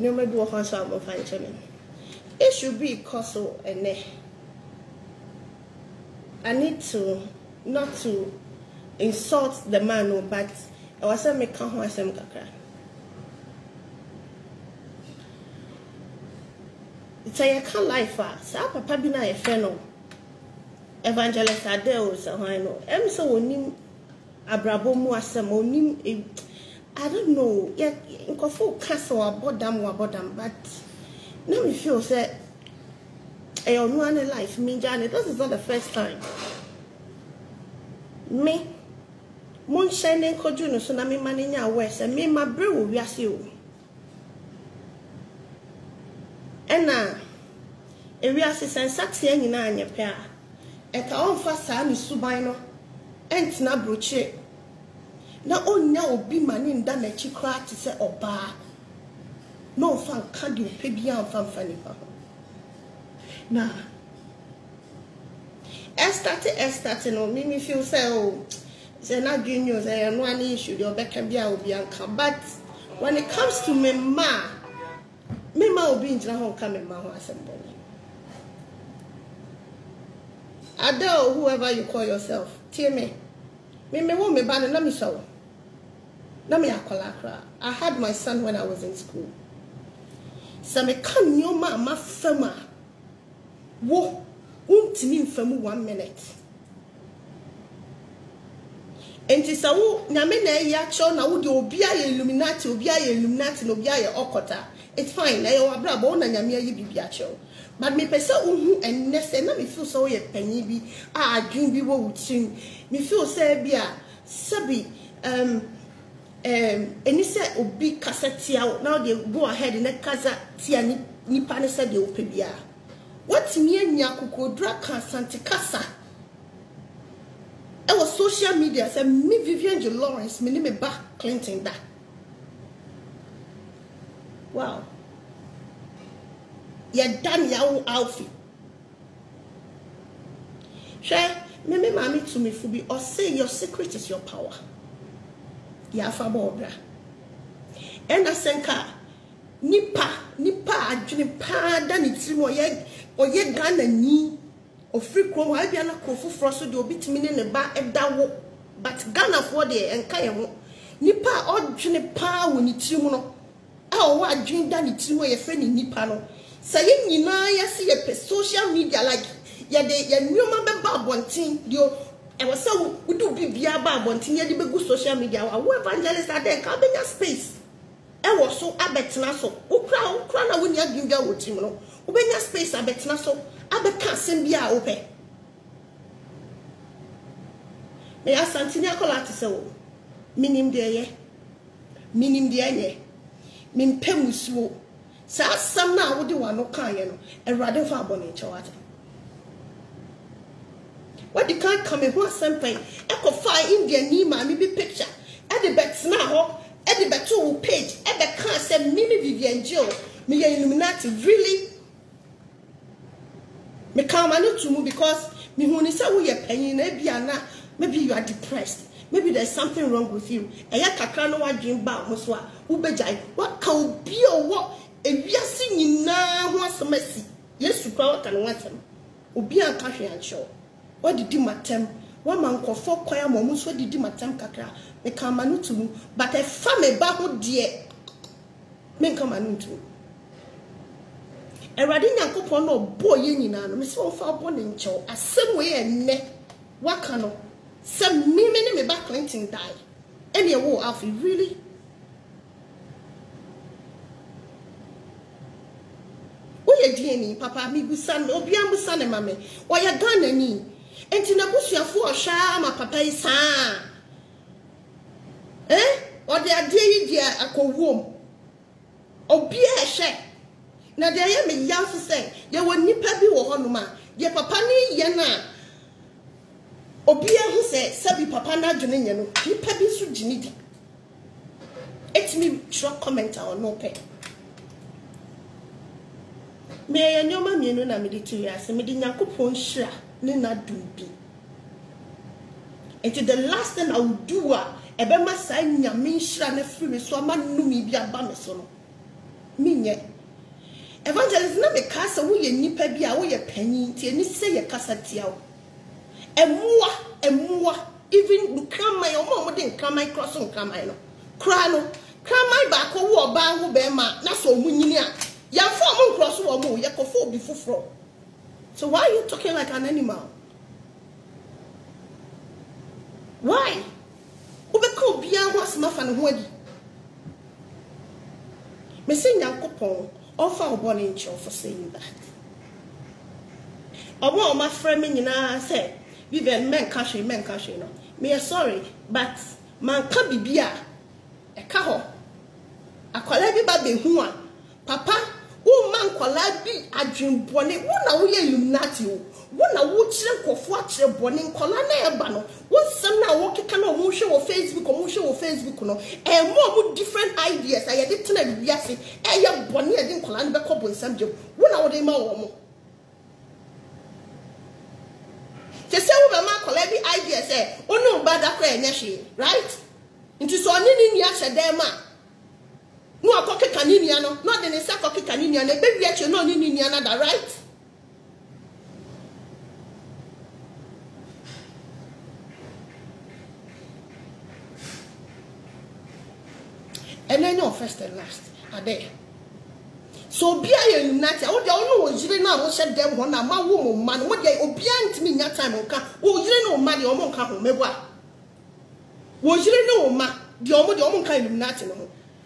no me do a so I'm fine. It should be Koso and I need to not to insult the man, but I was saying me come home as kakra. It's a can life fast. Our papa be na a friend. Evangelist Adele so I know. So onim abrabo mu asem onim. I don't know. Yeah, nkofo castle about them, but now me feel say I don't know any life. Me Johnny, this is not the first time. Me, mon shining koju no so na me mani nya west. Me my brain will be as you. Ena, we are sensate nyina anya pe a. E ka on fa sa ni suban no. Entina broche. Na onya obi mani nda na chi kra ti se oba. No fan can do pe bia fan fani pa. Na. Estarte no me feel say oh say na junior say no any issue the obeka bia obi anka, but when it comes to me ma obi njira ho ka me ma ho asembole. Adele, whoever you call yourself, tell me won't me ban na me so. Na me akola kra. I had my son when I was in school. So me kan nyoma ma fama. Wo untimi mfamu 1 minute. Enti sa wo nyame na ya cho na wo de obi aye Illuminati no obi aye okota. It's fine. Na yo abra bo na nyame aye bibia cho. But me pese uhu ennese na me feel so ye panyi bi adwin bi wo wutin. Me feel say bia sabi eni se obi kasa tia now they go ahead in kasa tia nipa ne se de opebia. What me anya kokodra kan santikasa. I was social media say me Vivian J. Lawrence me me ba Clinton da. Wow. Ya done your outfit. Share me mami to me fubi or say your secret is your power. Ya fa bobra. And I senka nipa adwene pa da ni tirimo ye Ghana ni ofri kro wa bia na krofo froso de obitimi ne ba edawo, but Ghana for de enka ye ho nipa odwene pa wo ni tirimo no a wo adwene da ni tirimo ye fe ni nipa no say nyina ya se ye pe social media like ya de ya nyoma be ba bontin dio e wo say wo do bibia ba bontin ye de be go social media wo evangelist ade ka benya space e wo so abetena so ukra na woni adwinga wo tim no ubenya space abetena so abeka asem bia wo pe me asantini akola ti se wo minim de ye mimpem usuo sa asam na wo de wano kan ye no erade fa abone chawata what the kind come who asem pen e ko fa India ni ma mi bi picture e de betena ho e de beto page e be kan say Mimi Vivian J. me ye Illuminati really me come anu to mu because me hu ni say wo ye panyin na bia na maybe you are depressed, maybe there's something wrong with you e ya kakra no wa dwen ba ho so a wo bejai what ka obi o wo ewiase nyina ho asemasi Yesu kwa waka no watem obi an ka hwe ancho what did matem wa mankofo kwaya momu so didi matem kakra me come anu to mu but e fa me ba ho de me come anu to Erade Nyankopon no bo ye nyina no me se wo fa bo ne ncho asem we enne waka no se me ne me ba Clinton die ene wo afi really oye dieni papa mi busan obi am busan ne mame oya Ghana ni enti na busuafo ohwa ma papa yi saa ode ade yi dia akowom obi a hwe na de ye me yanso say ye woni pa bi wo hono ma ye papa ni ye na obi a hu say sabi papa na adwene nye no ni pa bi so gini di et me drop comment on no pe me ye nyoma mienu na me di tu ya se me di Nyankopon hira ni na dumbi and the last thing I will do ebe ma sai nyame hira na free me so ama no mi bi aba me so no minye evangelist na me kasa wo ye nipa bi a wo ye panyin tie ni se ye kasa tia wo emua even kramai omo de kramai cross kramai no kra no kramai ba ko wo ba ho be ma na so munyini a ya fo mo cross wo mo ye ko fo bi foforo. So why are you talking like an animal? Why? Ubeko bia ho asma fa ne ho adi. Me say Nyankopon offer obone ncho for saying that. Omo ma frame nyina say Vivian men cash no. Me sorry, but man ka bibia e ka ho. Akwala bi ba be hu a papa wo man kwala bi adwenbone wo na wo ye illuminati wo na wo kire kofo akire bone nkola na e ba no wo sem na wo keka na wo hwe wo Facebook no e mo different ideas aye de tena bi ase e ye bone e de nkola na be ko bonsam je wo na wo de ma wo mo te se wo be ma kola bi ideas e onu ba da ko enye hwe right nti so oni ni nia hye dem ma no akoke kaninia no no de ne se akoke kaninia na be wi ache no ni nia na da right. And then no first and last are there. So be a united. Oh, they all know you now. What said them one? My woman, man. What they obedient me? That time, okay. Oh, you know, money. Omo can't home. Me what? Was you know, ma? The omo can't united. No.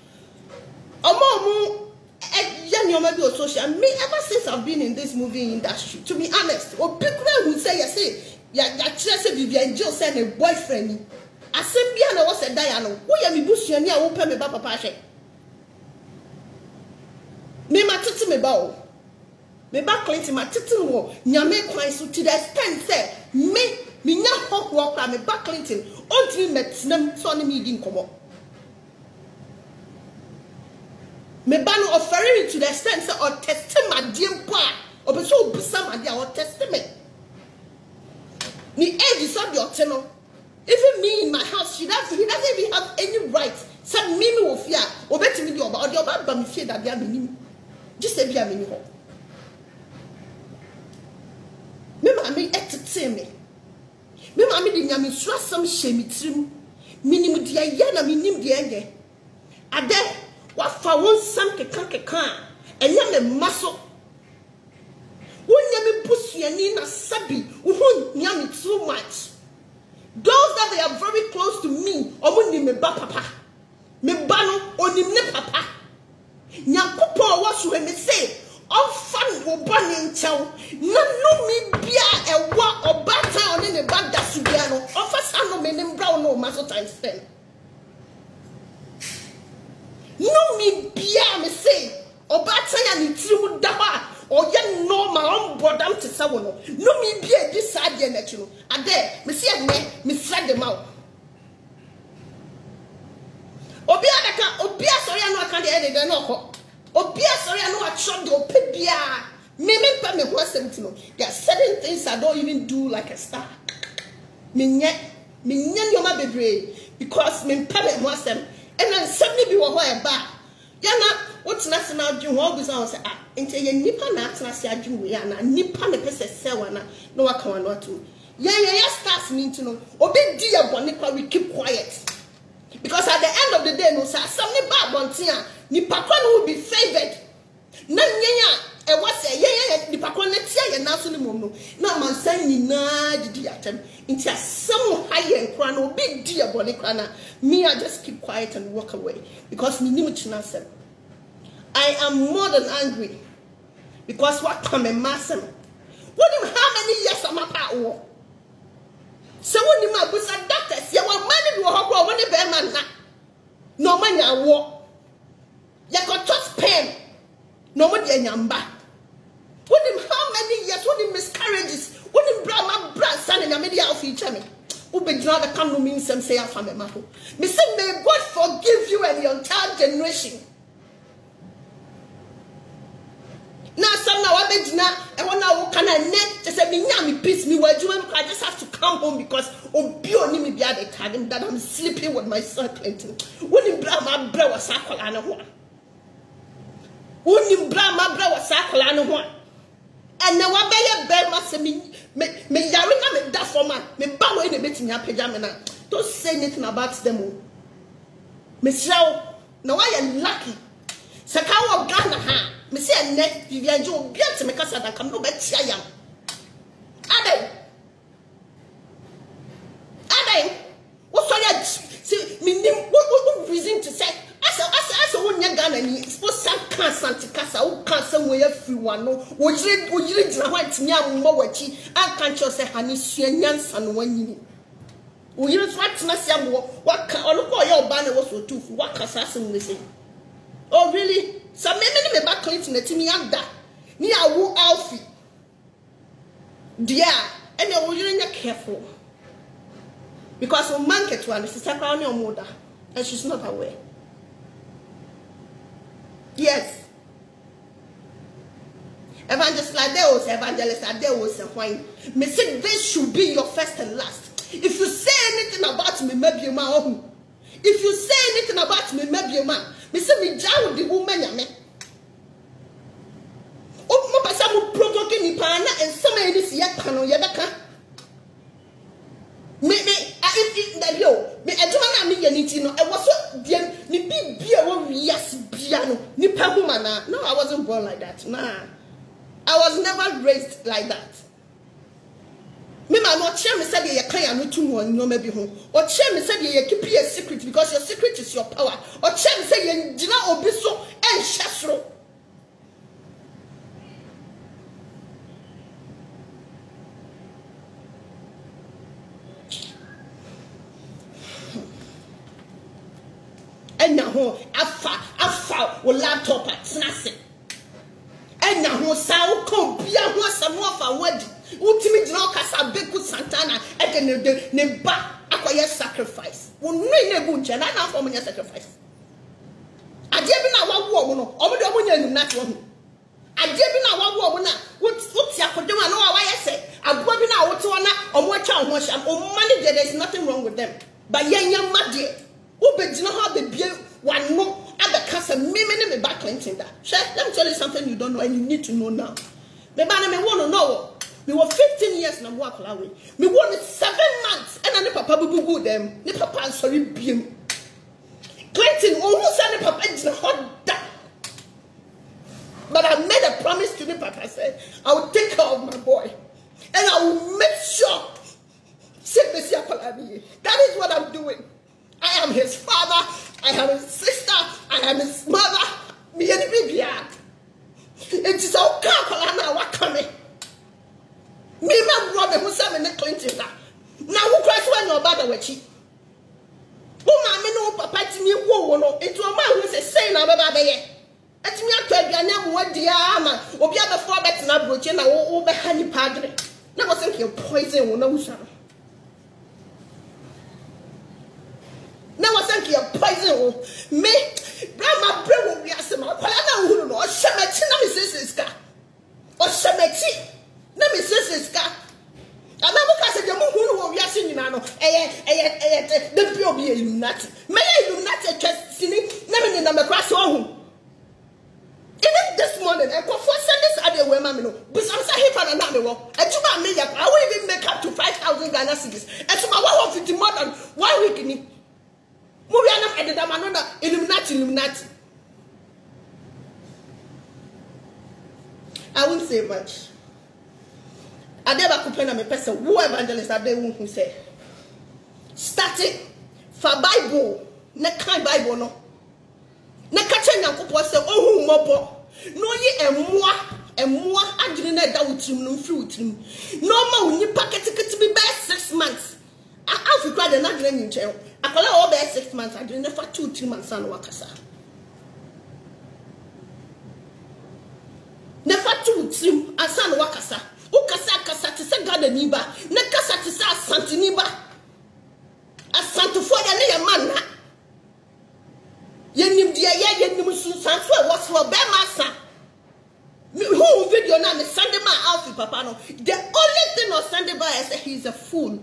Omo, young you may be social. Me ever since I've been in this movie industry. To be honest, or big man will say, yeah, Chelsea Vivian Joe send a boyfriend. Asembia na wo se da ya no wo ya mi busuani a wo pe me ba papa hwe me matete me ba o me ba Clinton matete wo nyame kwan so to the extent say me nya hokwo kra me ba Clinton ontimi metnam so ne me di nkomo me ba no offering to the extent say o testament die mpo a obeso obusa ma dia o testament ni age so bi oteno. Even me in my house, he doesn't even have any right. Some mimi will fear, or better me the oba but me fear that they are meaning. Just say, be a mini home. Me entertain me. Me didn't have me trust some shame trim. Minimum dear yana, minim dear. Are there what for one some can, and young a muscle. One yammy pussy and in a sabi, who yammy too much. Those that they are very close to me, omuni me ba papa. Me bano onim ne papa. Nyankopon was when me say, "On fan wo bani nchaw." Na no mi bia ewa obata oni ne ba da subia no. Ofasa no me ne mbra no maso times 10. No mi bia me say, obata ya ni tiri da ba. Oye no ma on bodam te sa wono no mi bia di sa de na chi no ade me se me fra de ma obi asori anu aka de no ko obi asori anu atro de opebia me pa me ho asem ti no there are certain things I don't even do like a star me nya nyoma bebre because me pa me ho asem and then somebody be wo ho e ba yana what's national adwun ho bi say ah ente ye nipa na atena se adwun we ya na nipa me pese sewa na no waka wan wato ya stars me into no obi di ya bone kwa we keep quiet because at the end of the day no say somebody ba bonte a nipa kwa no will be favored na nyanya e wase ye nipa kwa na tia ye na so ne mom no na mansan nyina didi atem nti asem haye nkwa no obi di ya bone kwa na me I just keep quiet and walk away because me nim china sem I am more than angry because what come a massam. What him how many years am I power? So when you was a doctor, you were money to a when the bear man no money I walk. You got just pen. No money in your back. What him how many years, what him miscarriages, what him brother, son in the media of each other. Who be draw the come to me some say from a matter. Me say may God forgive you and your entire generation. Now some now I beg now I want now can I net just say me nyami peace me where I just have to come home because obi oni me be at the time that I'm sleeping with my son Clinton. When him bra my bra was sakwala na ho. Unim brama bra was sakla no one. And now I bear must me yarina me da for man, me bow in a bit in your pajamana. Don't say anything about them. Miss Yao, no, I am lucky. Sakawa Ghana ha, Miss Net, Vivian Joe, get to make us that come no better. I am. Ade, what for you? See, me, what reason to say? As a one young Ghana, and suppose some can't Casa, who can't somewhere free one. No, would you want young Mowachi? I can't just say, honey, she and Yansan when you. We use what Nassam, what can all of your banner was for two, what assassin we say. Oh, really? Some men me back into the Timmy Yanda. Near Woo Alfie. Dear, and you're careful. Because when man gets one, she's a crown your mother, and she's not aware. Yes. Evangelist Ladeo, Evangelist Ladeo, and wine. Me say this should be your first and last. If you say anything about me, maybe my own. If you say anything about me, maybe your man. Me say me jaw the woman ya me. Oh, my papa will provoke me pana and some of this yet cano yadaka. Me if that yo me I don't know me anything. I was so dear ni be a yes piano ni pahumana. No, I wasn't born like that. Nah, I was never raised like that. Me ma no chair me said you can no too one no maybe home. Or chair me said you keep your secret because your secret is your power. Or chair me say you did not obi so and shasro. And now afa o laptop at snase. And now sao come bia ho asamo fa wadi. Ultimate Kasa Beku Santana and the ba acquire sacrifice. Will no good and now for me sacrifice. I did not want woman or the woman not one. I did not want woman. What's your do? I know why I say I've got now to honor or watch out or money. There is nothing wrong with them. But young muddy, who bet you know how the beer one more other casa me back Clinton that. Let me tell you something you don't know and you need to know now. The man may want to know. We were 15 years na walk away. We won 7 months and then papa bubu them. Ni papa sorry beam. Clinton almost said papa is hot down. But I made a promise to the papa. I said I will take care of my boy. And I will make sure. That is what I'm doing. I am his father. I am his sister. I am his mother. Me and baby. It is all calculana what coming. Me ma brother who say me Clinton da. Na who cry when your baba wechi. Who ma me no papa ti mi wo no. Etu o ma who say na baba be ye. Eti mi ato aduane mo dia ama. Obi abefo bet na broche na wo be hani padre. Na go think you poison wo na wusa. Na go think you poison wo. Me grandma bre wo bia se ma kwala na wo no. O shemechi na me sister. O shemechi. Na me say ska. Amabuka say the muhunu wo wiase nyina no. The pure be Illuminati. Me Illuminati twasini na me na me kwase ohun. Even this morning I go for send this ade we ma me no. But some say he fa na me wo. Ejuma me ya I will even make up to 5,000 Ghana cedis. Ejuma 150 more than 1 week ni. Mo wi anam ededa ma no na Illuminati. I won't say much. I never complain of a person who evangelist are they who say starting for Bible, ne kind Bible no. Ne kache nyankopo say ohun mopo. No ye emwa adwene na da wutrim no mfiri wutrim. No ma woni packet be 6 months. Africa de na adwene nyinche. Akola o be 6 months adwene fa 2-3 months an wakasa. Ne fa 2-3 asan wakasa. Kasa to say God and Niba, Nakasa to say Santiniba, a Santofo and a man. Yenim dear, Yenim Santua was for Bemasa. Who video now is Sunday man outfit, Papa? No, the only thing on Sunday by is that he's a fool.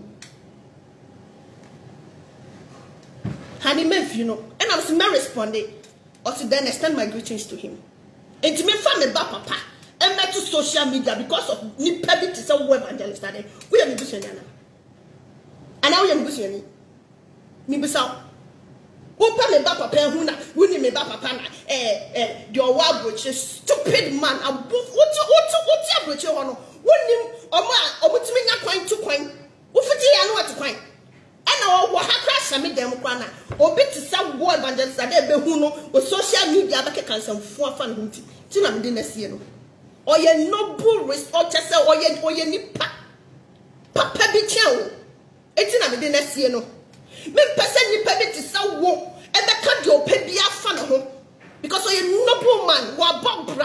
Honey, you know, and I was not responding, or to then extend my greetings to him. Enti me fa me ba papa and me to social media because of ni pebi to some web evangelist ade. We are me busu yana. And now we are me busu yani. Me busa. Opa me ba papa hu na, woni me ba papa na your wa broche stupid man. What broche ho no. Woni omutimi nya kwan to kwan. Wo fiti ya no at kwan. Ana wo ha crash me dem kwa na. Obi to some web evangelist ade be hu no, o social media ba ke kansan fu afa no nti. Ti na me de na sie no. Oye noble resort say oye nipa. Papa bi tia o. Eti na me de na sie no. Me person nipa bi ti say wo e be ka de opa bi afa no ho. Because oye noble man wa bobra.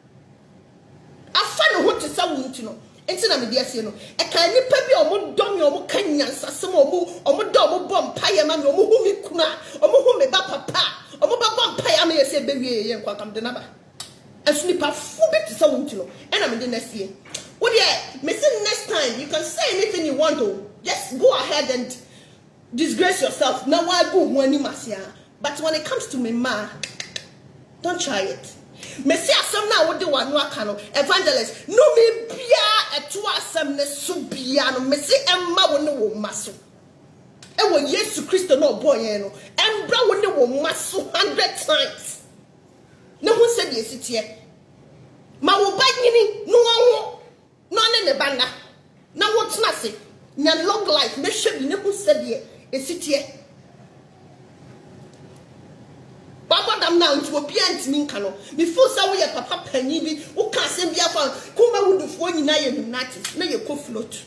Afa no ho ti say wo nti no. Enti na me de asie no. E ka nipa bi omo dom ye omo kanya sasem omo do omo bom paye ma me omo hu mi kuna omo hu me ba papa omo ba bom paye ma ye se be wie ye nkwa kam de na ba. As nipa fu be ti say wo nti no. E na me de na sie. Wo de me say next time you can say anything you want to. Just go ahead and disgrace yourself. Now I go one masia. But when it comes to me ma, don't try it. Me say asem na wo de wa no aka no evangelist no me bia eto asem ne so bia no me say emma wo ne wo maso. E wo Yesu Kristo no boy yen no embra wo ne wo maso 100 times. Na hu se de sitie. Ma wo ba nyini no wo no ne banda. Na wo tena se nya long life me hwe bi ne hu se de esitie. Papa dam now into obi antimi nka no me feel say we papa panyi bi wo ka asem bia fa kuma wudufo nyina ye nunatis na ye ko float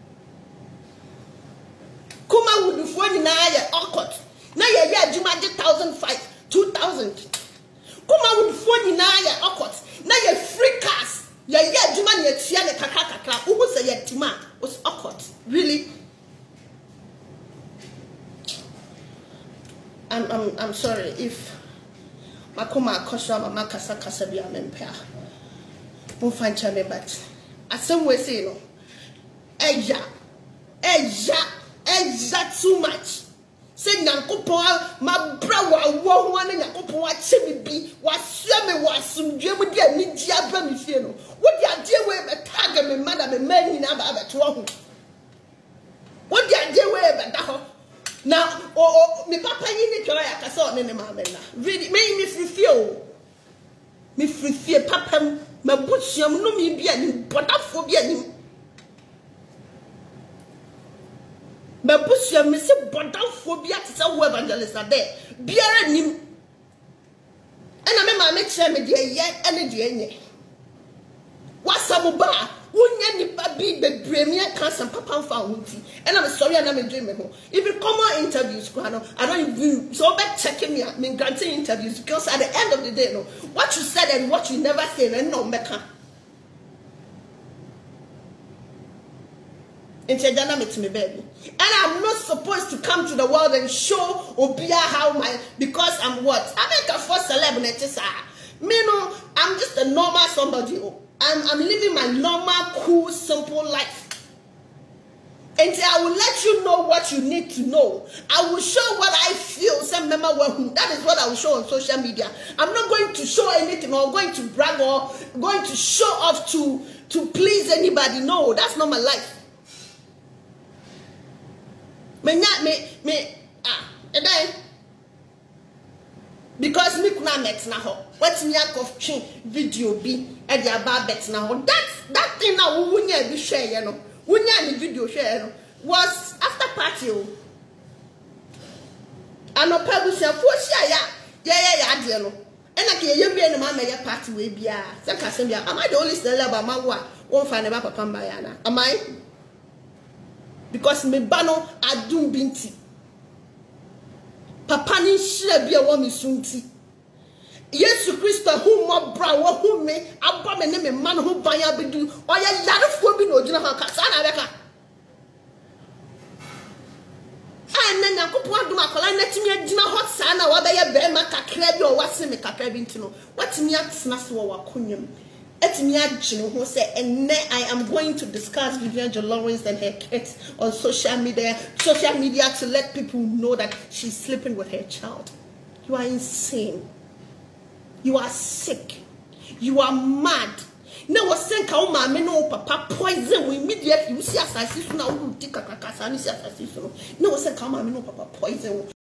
kuma wudufo nyina ye okot na ye adwuma de 1,500 2,000 kuma wudufo nyina ye okot na ye free cars ye adwuma ne atua ne kakra wo say ye tima was okot really. I'm sorry if Makoma Kosha Mama Kasa Kasabia Mempea. Won't find Chame, but as some way say no. Eja too much. Say Nankopoa, my brother, one and Yakopoa Chimmy B was swimming was some German dear Nidia Bramifino. What the idea where the tag and madam and men in Abba to one? What the idea where the now, me papa yini kyo ya kaso ne mama na. Really, me feel. Me feel papa me butsiam no me bia ni bodafo bia ni. Me butsiam me se bodafo bia ti say wo evangelist ade. Biara nim. Ena me mama kire me de ye ene de enye. Wasabu ba Wunya nipa bi bebre me kan san papa fa hunti. And I'm sorry and I'm doing me ho. If you come on interviews, I don't even so be checking me. I mean granting interviews because at the end of the day, no, what you said and what you never said, and no meka. It's me baby. And I'm not supposed to come to the world and show Obia how my because I'm what? I make a first celebrity, sir. Me no, I'm just a normal somebody. I'm living my normal, cool, simple life. And I will let you know what you need to know. I will show what I feel. That is what I will show on social media. I'm not going to show anything or going to brag or going to show off to please anybody. No, that's not my life. Because me kuna met na ho. What me akofchi video bi e dey about bet na ho. That thing na wunya bi share no. Wunya ni video share no was after party o. Anopa bu se fo sia ya ade no. E na ke ye bi na ma me party we bia. Se ka se bia. Am I the only celebrity ma wo a won fa ne ba papa mba ya na? Am I? Because me ba no adum binti. Papa ni shire bia wo mi sunti. Yesu Kristo hu mo bra wo hu me aba me ne me man hu ban abedu oya yarefo bi na ogina ha ka sa na beka ai na nyakopo adum akola na timi agina hot sa na wa be ye be ma kakra bi o wase me kakra bi ntino watimi atena so wo wakonyam etimi agine ho say enne I am going to discuss Vivian Lawrence and her kids on social media to let people know that she's sleeping with her child. You are insane. You are sick. You are mad. Now was sent kao mama no papa poison immediately. You see assassin now who take a cacasani assassin. No was sent kao mama no papa poison.